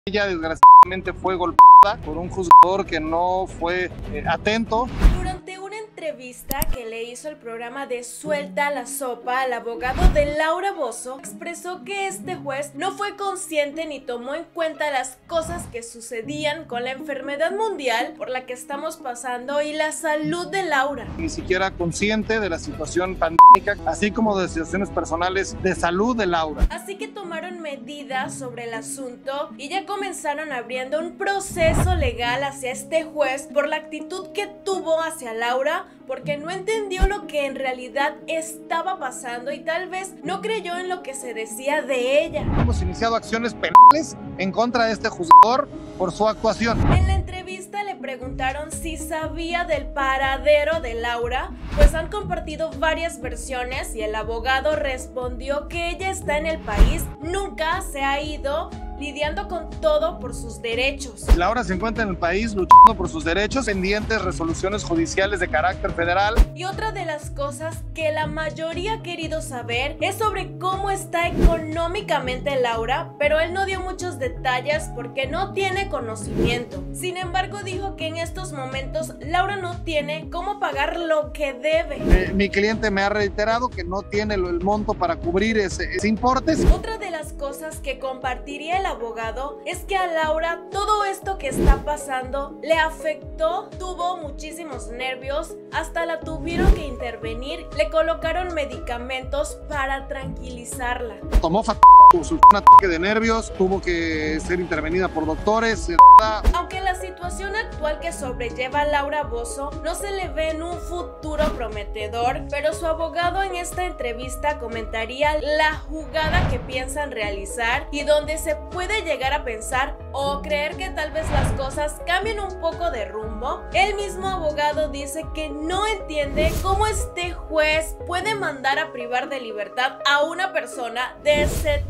Ella desgraciadamente fue golpeada por un juzgador que no fue atento. Durante una entrevista que le hizo el programa de Suelta la Sopa, el abogado de Laura Bozzo expresó que este juez no fue consciente ni tomó en cuenta las cosas que sucedían con la enfermedad mundial por la que estamos pasando y la salud de Laura. Ni siquiera consciente de la situación pandémica, así como de situaciones personales de salud de Laura. Así que tomaron medidas sobre el asunto y ya comenzaron abriendo un proceso legal hacia este juez por la actitud que tuvo hacia Laura, porque no entendió lo que en realidad estaba pasando y tal vez no creyó en lo que se decía de ella. Hemos iniciado acciones penales en contra de este juzgador por su actuación. En la entrevista le preguntaron si sabía del paradero de Laura, pues han compartido varias versiones y el abogado respondió que ella está en el país, nunca se ha ido, lidiando con todo por sus derechos. Laura se encuentra en el país luchando por sus derechos, pendientes resoluciones judiciales de carácter federal. Y otra de las cosas que la mayoría ha querido saber es sobre cómo está económicamente Laura, pero él no dio muchos detalles porque no tiene conocimiento. Sin embargo, dijo que en estos momentos Laura no tiene cómo pagar lo que debe. Mi cliente me ha reiterado que no tiene el monto para cubrir ese importe. Otra de las cosas que compartiría el abogado es que a Laura todo esto que está pasando le afectó, tuvo muchísimos nervios, hasta la tuvieron que intervenir, le colocaron medicamentos para tranquilizarla. Tomó un ataque de nervios, tuvo que ser intervenida por doctores. Aunque la situación actual que sobrelleva Laura Bozzo no se le ve en un futuro prometedor, pero su abogado en esta entrevista comentaría la jugada que piensan realizar y donde se puede llegar a pensar o creer que tal vez las cosas cambien un poco de rumbo. El mismo abogado dice que no entiende cómo este juez puede mandar a privar de libertad a una persona de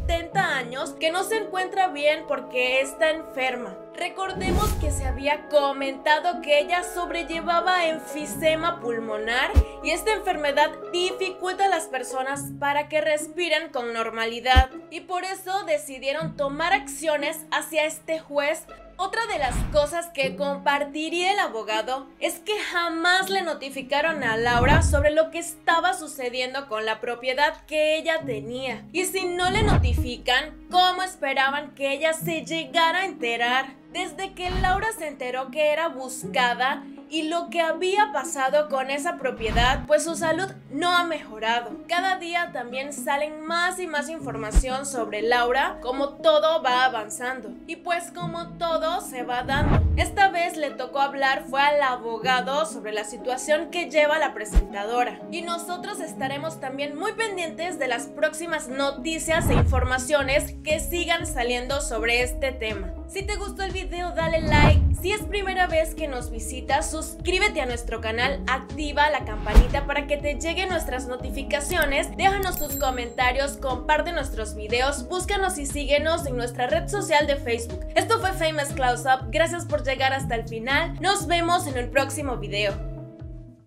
70 años que no se encuentra bien porque está enferma. Recordemos que se había comentado que ella sobrellevaba enfisema pulmonar y esta enfermedad dificulta a las personas para que respiren con normalidad y por eso decidieron tomar acciones hacia este juez. Otra de las cosas que compartiría el abogado es que jamás le notificaron a Laura sobre lo que estaba sucediendo con la propiedad que ella tenía. Y si no le notifican, ¿cómo esperaban que ella se llegara a enterar? Desde que Laura se enteró que era buscada y lo que había pasado con esa propiedad, pues su salud no ha mejorado. Cada día también salen más y más información sobre Laura, como todo va avanzando. Y pues como todo se va dando. Esta vez le tocó hablar fue al abogado sobre la situación que lleva la presentadora. Y nosotros estaremos también muy pendientes de las próximas noticias e informaciones que sigan saliendo sobre este tema. Si te gustó el video, dale like. Si es primera vez que nos visitas, suscríbete a nuestro canal, activa la campanita para que te lleguen nuestras notificaciones, déjanos tus comentarios, comparte nuestros videos, búscanos y síguenos en nuestra red social de Facebook. Esto fue Famous Close Up, gracias por llegar hasta el final, nos vemos en el próximo video.